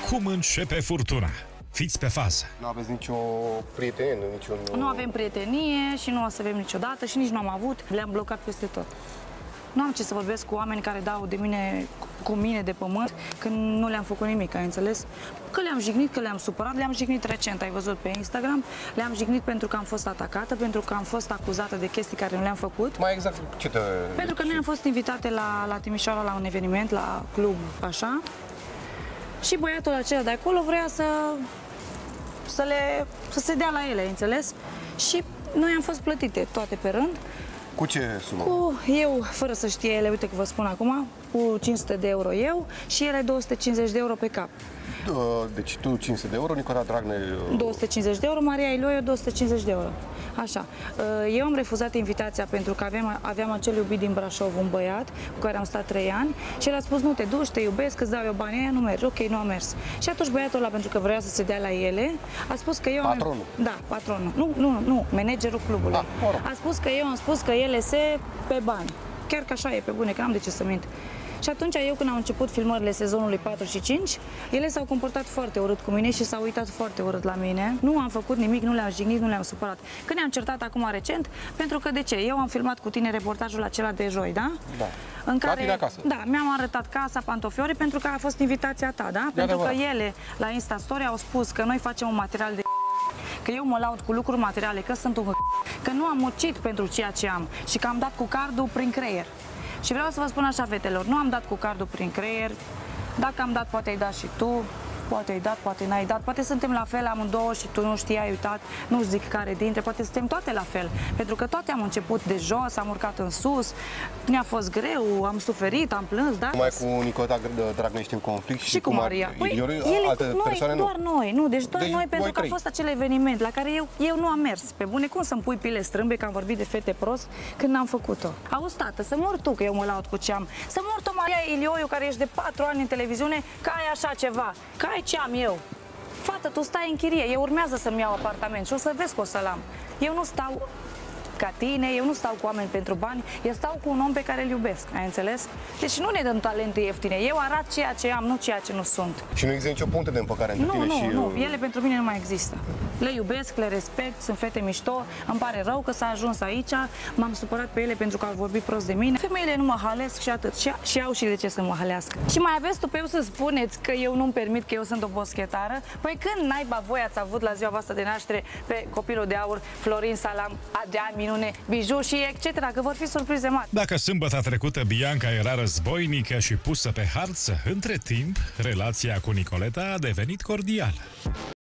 Cum începe furtuna? Fiți pe fază! Nu aveți nicio prietenie, niciun... Nu avem prietenie și nu o să avem niciodată și nici nu am avut. Le-am blocat peste tot. Nu am ce să vorbesc cu oameni care dau de mine, cu mine de pământ, când nu le-am făcut nimic, ai înțeles? Că le-am jignit, că le-am supărat, le-am jignit recent, ai văzut pe Instagram, le-am jignit pentru că am fost atacată, pentru că am fost acuzată de chestii care nu le-am făcut. Mai exact ce te... Pentru că noi am fost invitate la Timișoara la un eveniment, la club, așa, și băiatul acela de acolo vrea să se dea la ele, ai înțeles? Și noi am fost plătite toate pe rând. Cu ce sumă? Eu, fără să știe ele, uite că vă spun acum, cu 500 de euro eu și ele 250 de euro pe cap. Deci tu 500 de euro, Nicoleta Dragnea... 250 de euro, Maria Iloiu 250 de euro. Așa. Eu am refuzat invitația pentru că aveam acel iubit din Brașov, un băiat cu care am stat 3 ani și el a spus: nu te duci, te iubesc, îți dau eu banii, aia nu mergi. Ok, nu a mers. Și atunci băiatul ăla, pentru că vrea să se dea la ele, a spus că eu... Patronul? Da, patronul. Nu, managerul clubului. A spus că eu am spus că ele se pe bani. Chiar că așa e, pe bune, că n-am de ce să mint. Și atunci eu, când am început filmările sezonului 4 și 5, ele s-au comportat foarte urât cu mine și s-au uitat foarte urât la mine. Nu am făcut nimic, nu le-am jignit, nu le-am supărat. Când ne-am certat acum recent, pentru că de ce? Eu am filmat cu tine reportajul acela de joi, da? Da. În care, la tine acasă. Da, mi-am arătat casa, pantofiori, pentru că a fost invitația ta, da? Pentru că ele, la Instastory, au spus că noi facem un material de că eu mă laud cu lucruri materiale, că sunt un că nu am muncit pentru ceea ce am și că am dat cu cardul prin creier. Și vreau să vă spun așa, fetelor, nu am dat cu cardul prin creier. Dacă am dat, poate ai dat și tu. Poate ai dat, poate n-ai dat. Poate suntem la fel amândouă și tu nu știi, ai uitat. Nu zic care dintre, poate suntem toate la fel. Pentru că toate am început de jos, am urcat în sus. Ne-a fost greu, am suferit, am plâns, da? Mai cu Nicoleta Dragnea ești în conflict și cu Maria. Alte persoane nu? Doar noi, nu, deci doar noi, pentru că a trei. fost acel eveniment la care eu nu am mers. Pe bune, cum să-mi pui pile strâmbe, că am vorbit de fete prost când n-am făcut-o. Auzi, tată, să mor tu, că eu mă laud cu ce am. Să mor tu, Maria Ilioiu, care ești de 4 ani în televiziune, că ai așa ceva. Că ai ce am eu. Fată, tu stai în chirie, eu urmează să-mi iau apartament și o să vezi că o să-l am. Eu nu stau ca tine, eu nu stau cu oameni pentru bani, eu stau cu un om pe care îl iubesc, ai înțeles? Deci nu ne dăm talente ieftine, eu arat ceea ce am, nu ceea ce nu sunt. Și nu există nicio punte de împăcare între tine și... Nu, ele pentru mine nu mai există. Le iubesc, le respect, sunt fete mișto, îmi pare rău că s-a ajuns aici, m-am supărat pe ele pentru că au vorbit prost de mine. Femeile nu mă halesc și atât, și au și de ce să mă halească. Și mai aveți tupeu să spuneți că eu nu-mi permit, că eu sunt o boschetară? Păi când naiba voi ați avut la ziua voastră de naștere pe copilul de aur, Florin Salam, Adrian Minune, Biju și etc., că vor fi surprize mari. Dacă sâmbătă trecută Bianca era războinică și pusă pe harță, între timp, relația cu Nicoleta a devenit cordială.